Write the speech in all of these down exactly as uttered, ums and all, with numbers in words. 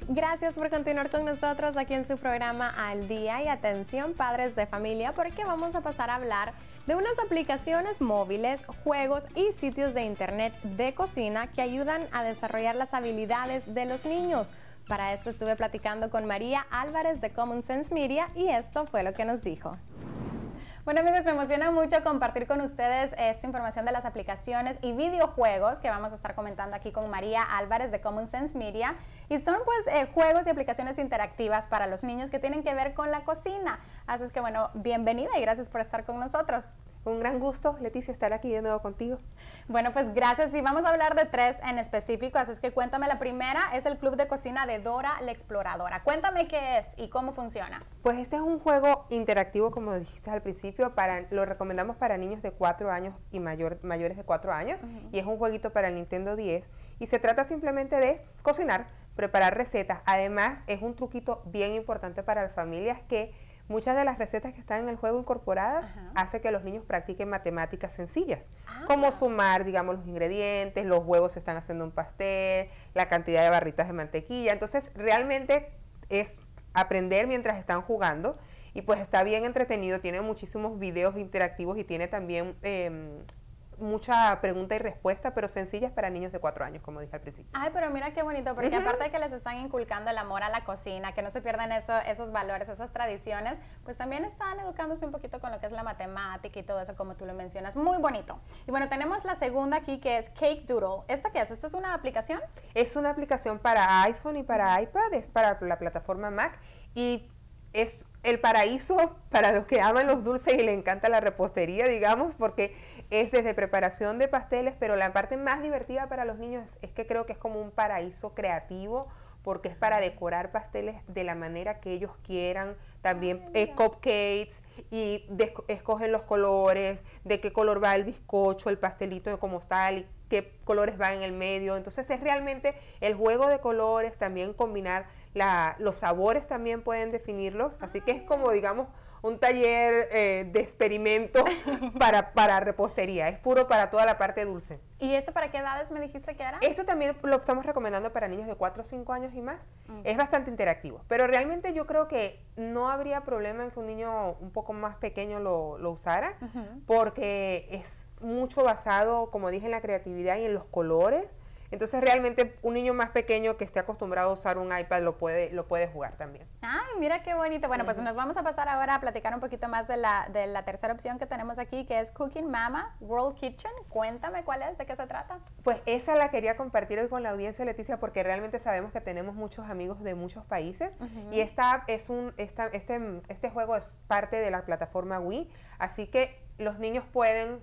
Gracias por continuar con nosotros aquí en su programa Al Día. Y atención, padres de familia, porque vamos a pasar a hablar de unas aplicaciones móviles, juegos y sitios de internet de cocina que ayudan a desarrollar las habilidades de los niños. Para esto estuve platicando con María Álvarez de Common Sense Media y esto fue lo que nos dijo. Bueno, amigos, me emociona mucho compartir con ustedes esta información de las aplicaciones y videojuegos que vamos a estar comentando aquí con María Álvarez de Common Sense Media. Y son pues eh, juegos y aplicaciones interactivas para los niños que tienen que ver con la cocina. Así es que bueno, bienvenida y gracias por estar con nosotros. Un gran gusto, Leticia, estar aquí de nuevo contigo. Bueno, pues gracias y vamos a hablar de tres en específico, así es que cuéntame. La primera es el Club de Cocina de Dora la Exploradora. Cuéntame qué es y cómo funciona. Pues este es un juego interactivo, como dijiste al principio, para, lo recomendamos para niños de cuatro años y mayor, mayores de cuatro años, uh-huh. Y es un jueguito para el Nintendo diez y se trata simplemente de cocinar, preparar recetas. Además, es un truquito bien importante para las familias que muchas de las recetas que están en el juego incorporadas uh-huh. hace que los niños practiquen matemáticas sencillas, ah. como sumar, digamos, los ingredientes, los huevos se están haciendo un pastel, la cantidad de barritas de mantequilla. Entonces, realmente es aprender mientras están jugando y pues está bien entretenido, tiene muchísimos videos interactivos y tiene también eh, mucha pregunta y respuesta, pero sencillas para niños de cuatro años, como dije al principio. Ay, pero mira qué bonito, porque uh-huh. aparte de que les están inculcando el amor a la cocina, que no se pierdan eso, esos valores, esas tradiciones, pues también están educándose un poquito con lo que es la matemática y todo eso, como tú lo mencionas. Muy bonito. Y bueno, tenemos la segunda aquí, que es Cake Doodle. ¿Esta qué es? ¿Esta es una aplicación? Es una aplicación para iPhone y para iPad, es para la plataforma Mac y es el paraíso para los que aman los dulces y le encanta la repostería, digamos, porque es desde preparación de pasteles, pero la parte más divertida para los niños es que creo que es como un paraíso creativo, porque es para decorar pasteles de la manera que ellos quieran, también eh, cupcakes, y de, escogen los colores, de qué color va el bizcocho, el pastelito como tal, y qué colores van en el medio. Entonces es realmente el juego de colores, también combinar la, los sabores también pueden definirlos, así que es como, digamos, un taller eh, de experimento para, para repostería, es puro para toda la parte dulce. ¿Y esto para qué edades me dijiste que era? Esto también lo estamos recomendando para niños de cuatro o cinco años y más, uh-huh. Es bastante interactivo, pero realmente yo creo que no habría problema en que un niño un poco más pequeño lo, lo usara, uh-huh. Porque es mucho basado, como dije, en la creatividad y en los colores. Entonces realmente un niño más pequeño que esté acostumbrado a usar un iPad lo puede, lo puede jugar también. Ay, mira qué bonito. Bueno, uh-huh. Pues nos vamos a pasar ahora a platicar un poquito más de la, de la tercera opción que tenemos aquí, que es Cooking Mama World Kitchen. Cuéntame cuál es, de qué se trata. Pues esa la quería compartir hoy con la audiencia, Leticia, porque realmente sabemos que tenemos muchos amigos de muchos países, uh-huh. Y esta es un, esta, este, este juego es parte de la plataforma Wii, así que los niños pueden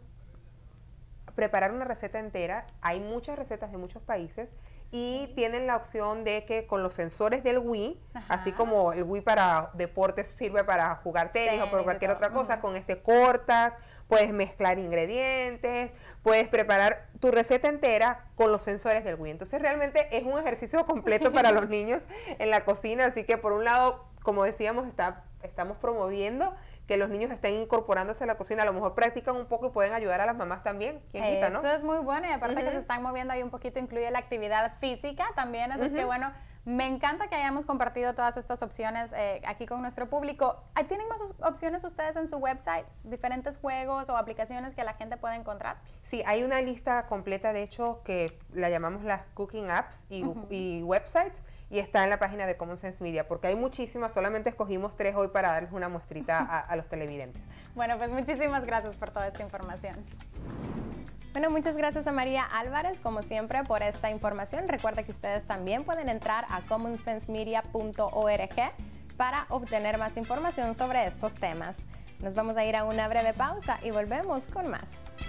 preparar una receta entera. Hay muchas recetas de muchos países y tienen la opción de que con los sensores del Wii, ajá. Así como el Wii para deportes sirve para jugar tenis, tenis o por cualquier otra cosa, uh-huh. Con este cortas, puedes mezclar ingredientes, puedes preparar tu receta entera con los sensores del Wii. Entonces realmente es un ejercicio completo para los niños en la cocina, así que por un lado, como decíamos, está, estamos promoviendo que los niños estén incorporándose a la cocina, a lo mejor practican un poco y pueden ayudar a las mamás también. ¿Quién quita, no? Eso es muy bueno y aparte uh-huh. Que se están moviendo ahí un poquito, incluye la actividad física también, así uh-huh. Es que bueno, me encanta que hayamos compartido todas estas opciones eh, aquí con nuestro público. ¿Tienen más opciones ustedes en su website? ¿Diferentes juegos o aplicaciones que la gente puede encontrar? Sí, hay una lista completa, de hecho, que la llamamos las Cooking Apps y, uh-huh. y websites, y está en la página de Common Sense Media, porque hay muchísimas, solamente escogimos tres hoy para darles una muestrita a, a los televidentes. Bueno, pues muchísimas gracias por toda esta información. Bueno, muchas gracias a María Álvarez, como siempre, por esta información. Recuerda que ustedes también pueden entrar a common sense media punto org para obtener más información sobre estos temas. Nos vamos a ir a una breve pausa y volvemos con más.